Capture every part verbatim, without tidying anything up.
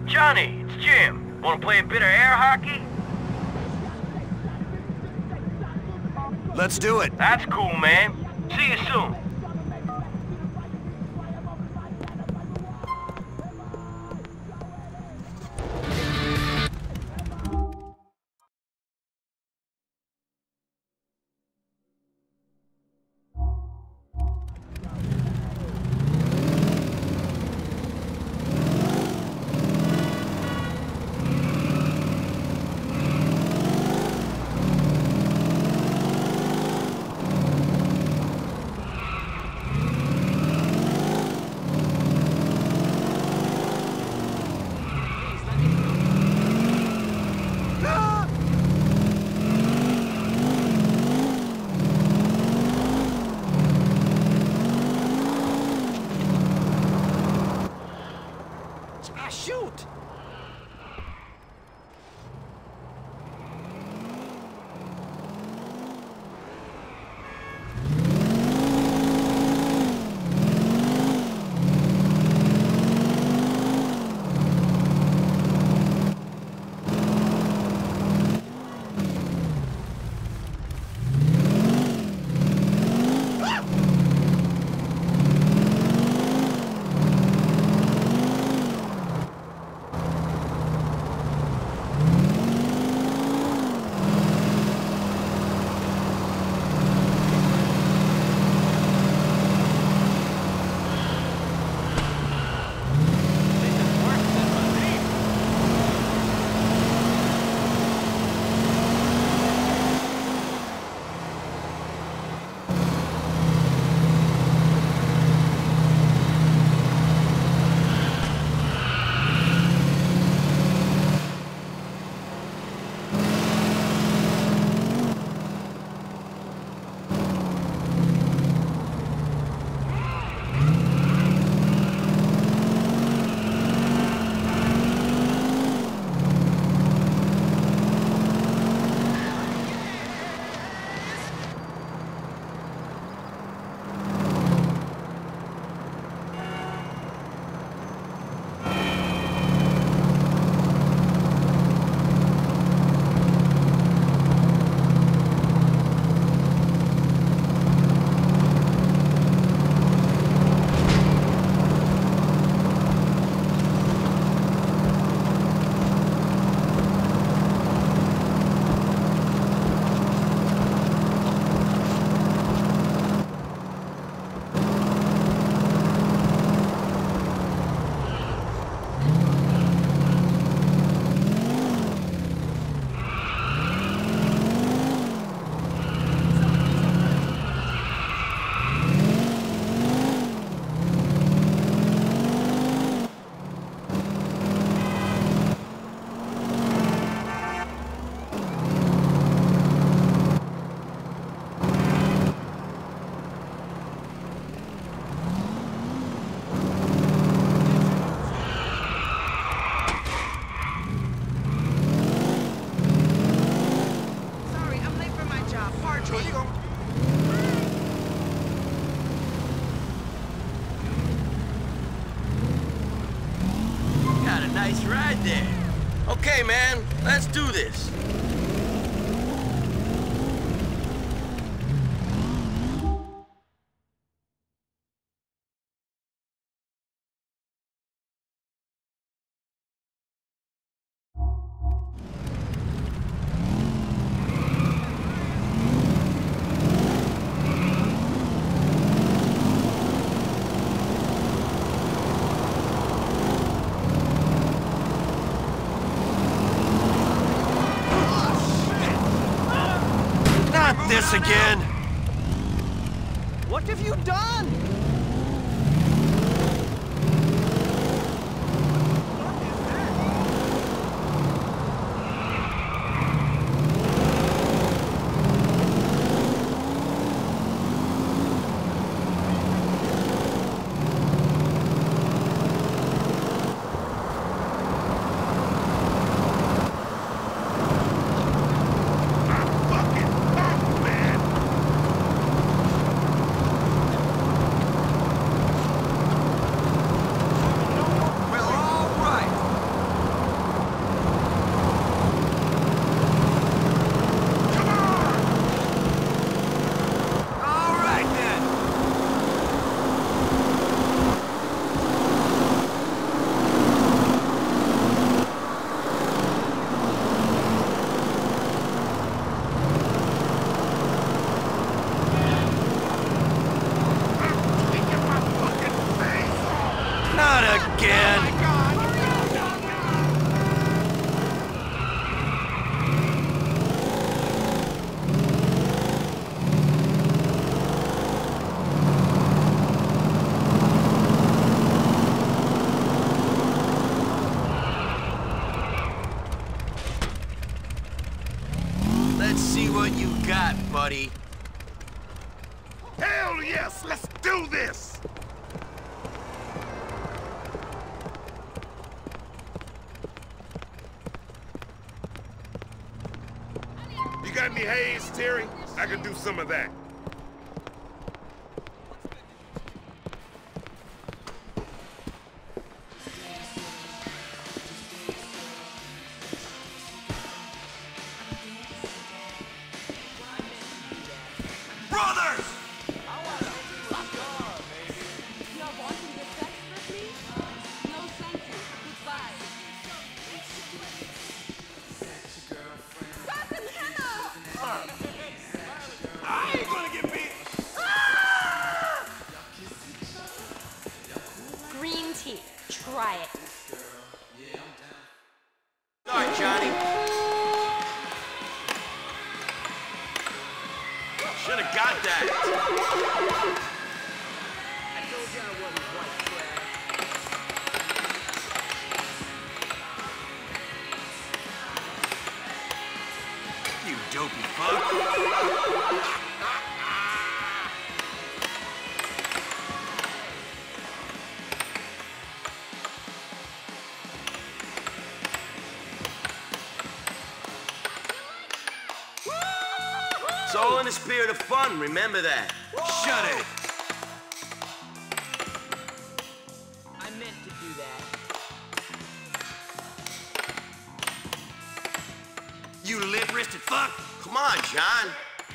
Johnny, it's Jim. Wanna play a bit of air hockey? Let's do it. That's cool, man. See you soon. Shoot! Nice ride there. Okay, man, let's do this. This again! What have you done? see what you got, buddy. Hell yes, let's do this! You got any haze, Terry? I can do some of that. Brothers! I ain't gonna get beat! Green tea. Try it. Sorry, Johnny. Should have got that. I told you I wasn't white trash. You dopey fuck. It's all in the spirit of fun, remember that. Shut it! I meant to do that. You lip-wristed fuck! Come on, John.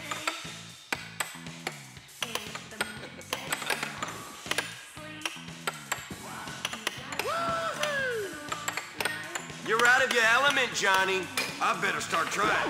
You're out of your element, Johnny. I better start trying.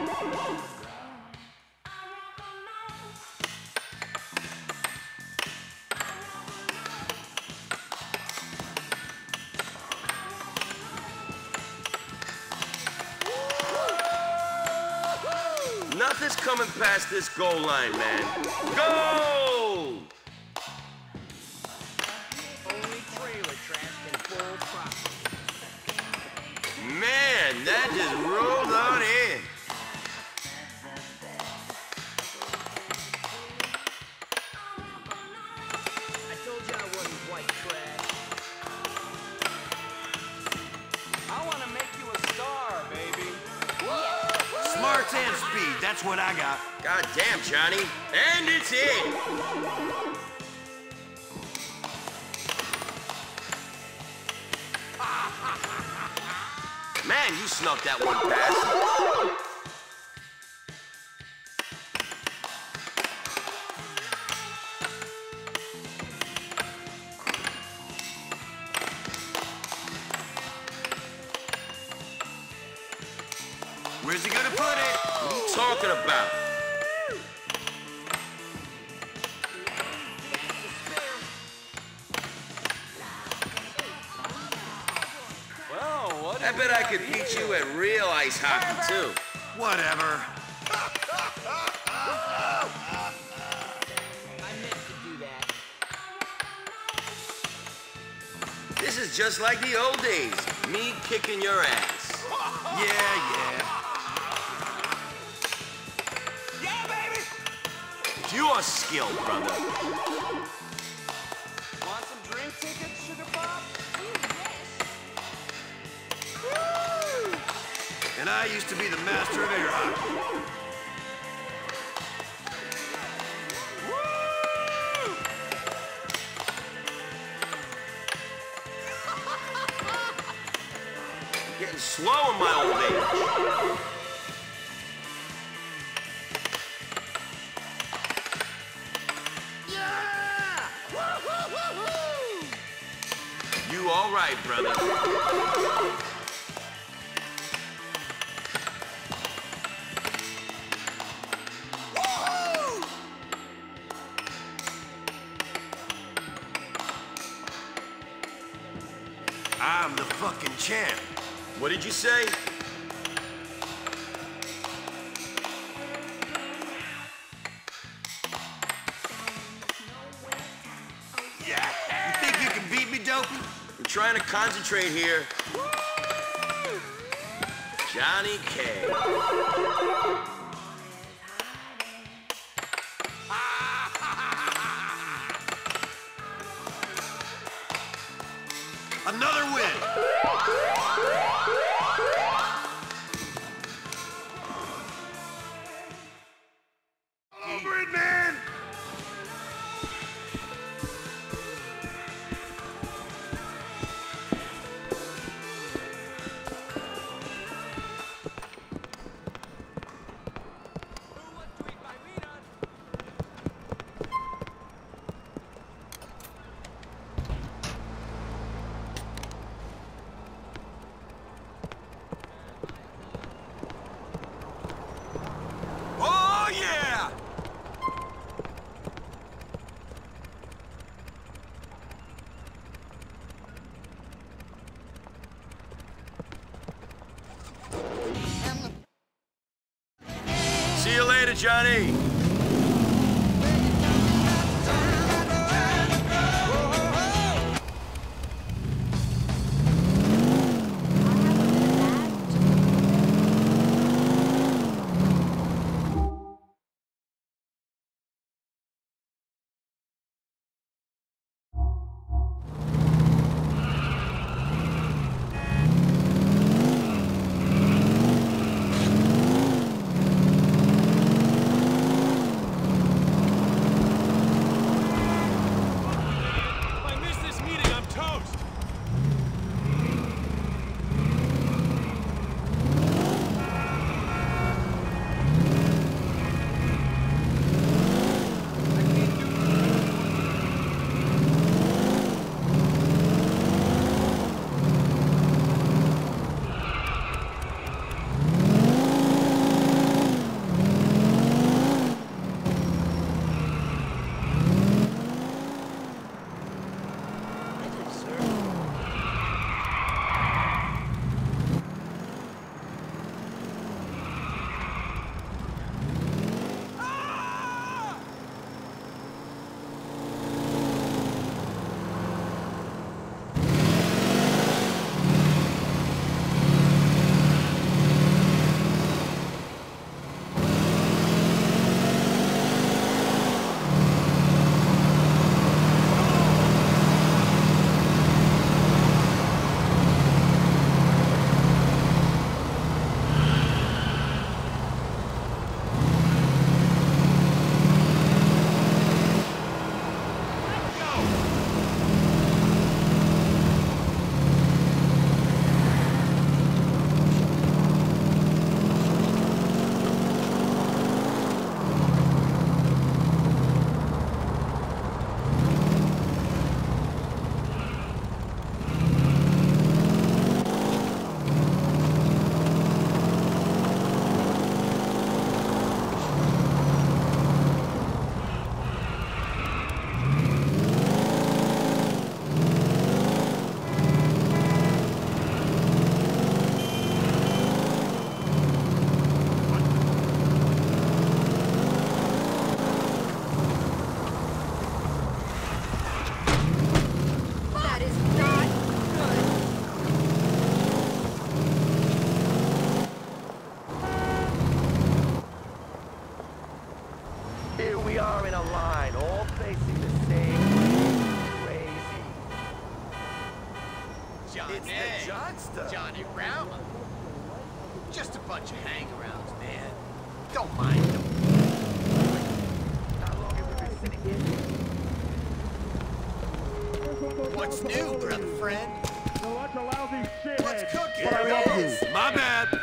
Nothing's coming past this goal line, man. Go! Only trailer trash can full profit. Man, that just rolled on in. I told you I wasn't white trash. I want to make you a star, baby. Smarts and speed, that's what I got. God damn, Johnny. And it's in. Man, you snuck that one past. Where's he gonna put it? What are you talking about? Well, what? I bet I could beat you at real ice hockey, too. Whatever. I meant to do that. This is just like the old days. Me kicking your ass. Yeah, yeah. You are skilled, brother. Want some drink tickets, Sugar Pop? And I used to be the master of air hockey. I'm getting slow in my old age. You all right, brother? I'm the fucking champ. What did you say? Yeah. You think you can beat me, Dopey? I'm trying to concentrate here. Johnny K. Another win. Over it, man! Oh, yeah! See you later, Johnny. If I miss this meeting, I'm toast. That is not good. Here we are in a line, all facing the same crazy. Johnny. It's the Johnster. Johnny Rama. Just a bunch of hang-arounds, man. Don't mind them. How long have we been sitting here? What's new, brother friend? What's a lousy shit? What's cooking? My bad.